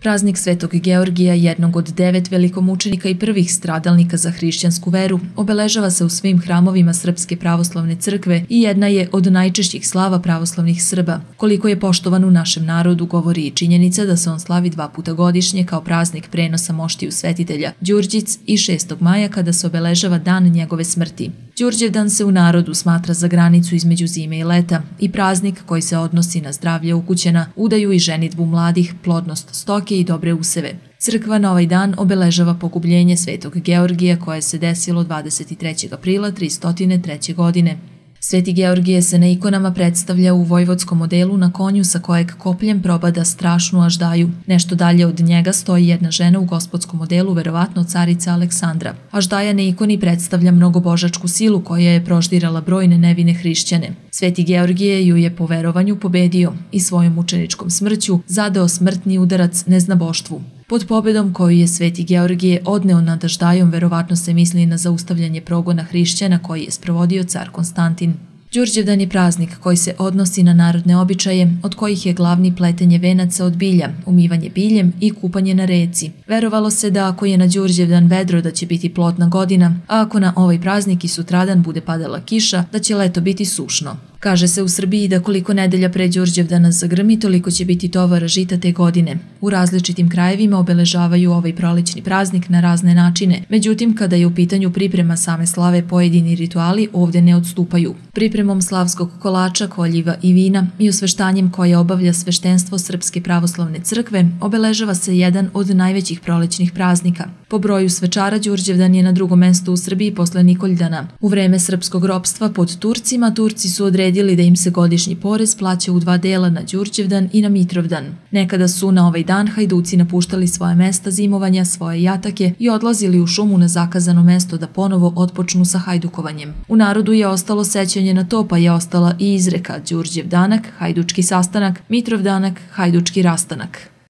Praznik Svetog Georgija, jednog od 9 velikomučenika i prvih stradalnika za hrišćansku veru, obeležava se u svim hramovima Srpske pravoslavne crkve i jedna je od najčešćih slava pravoslavnih Srba. Koliko je poštovan u našem narodu govori i činjenica da se on slavi 2 puta godišnje kao praznik prenosa moštiju svetitelja Đurđic i 6. maja kada se obeležava dan njegove smrti. Đurđevdan se u narodu smatra za granicu između zime i leta i praznik koji se odnosi na zdravlje ukućena, udaju i ženidbu mladih, plodnost stoke i dobre useve. Crkva na ovaj dan obeležava pogubljenje Svetog Georgija koje se desilo 23. aprila 303. godine. Sveti Georgije se na ikonama predstavlja u vojvodskom modelu na konju sa kojeg kopljem probada strašnu aždaju. Nešto dalje od njega stoji jedna žena u gospodskom modelu, verovatno carica Aleksandra. Aždaja na ikoni predstavlja mnogobožačku silu koja je proždirala brojne nevine hrišćane. Sveti Georgije ju je po verovanju pobedio i svojom mučeničkom smrću zadao smrtni udarac neznaboštvu. Pod pobedom koju je Sveti Georgije odneo nad aždajom verovatno se misli na zaustavljanje progona hrišćana koji je sprovodio car Konstantin. Đurđevdan je praznik koji se odnosi na narodne običaje, od kojih je glavni pletenje venaca od bilja, umivanje biljem i kupanje na reci. Verovalo se da ako je na Đurđevdan vedro da će biti plodna godina, a ako na ovaj praznik i sutradan bude padala kiša, da će leto biti sušno. Kaže se u Srbiji da koliko nedelja pre Đurđevdana zagrmi, toliko će biti tovara žita te godine. U različitim krajevima obeležavaju ovaj prolećni praznik na razne načine, međutim kada je u pitanju priprema same slave pojedini rituali ovdje ne odstupaju. Pripremom slavskog kolača, koljiva i vina i osveštanjem koje obavlja sveštenstvo Srpske pravoslavne crkve obeležava se jedan od najvećih prolećnih praznika. Po broju svečara Đurđevdan je na drugom mestu u Srbiji posle Nikoljdana. U vreme srpskog ropstva pod Turcima, Turci su odredili da im se godišnji porez plaća u 2 dela, na Đurđevdan i na Mitrovdan. Nekada su na ovaj dan hajduci napuštali svoje mesta zimovanja, svoje jatake i odlazili u šumu na zakazano mesto da ponovo otpočnu sa hajdukovanjem. U narodu je ostalo sećanje na to, pa je ostala i izreka Đurđevdanak, hajdučki sastanak, Mitrovdanak, hajdučki rastanak.